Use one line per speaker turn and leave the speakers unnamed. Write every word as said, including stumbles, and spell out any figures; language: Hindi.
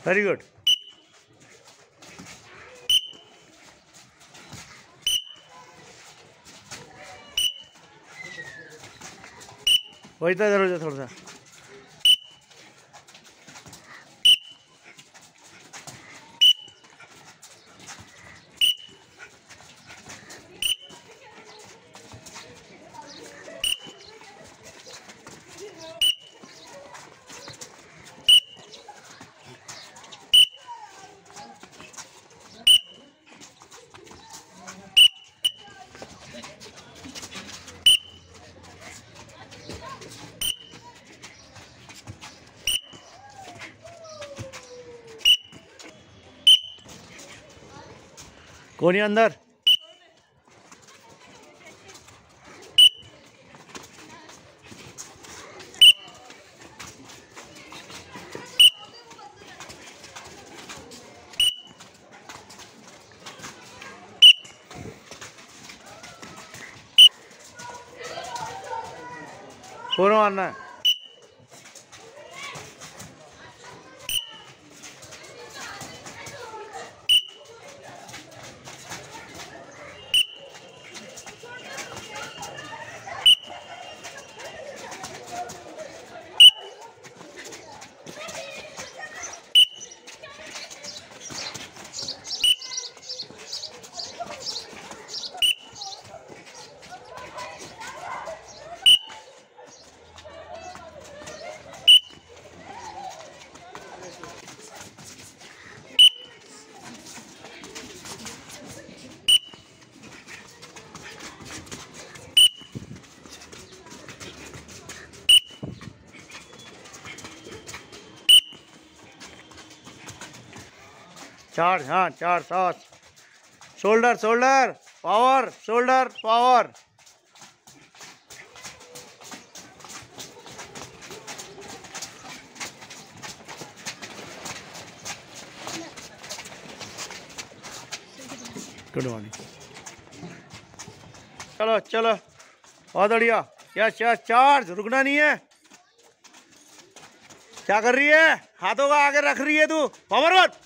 Very good. वही तो इधर हो जाए थोड़ा सा। कौन है अंदर? कौन मारना है? चार्ज, हाँ चार्ज, सात। Shoulder shoulder power, shoulder power. Good morning. चलो चलो, बहुत बढ़िया। यस यस, चार्ज, रुकना नहीं है। क्या कर रही है? हाथों का आगे रख रही है तू, पावर मत।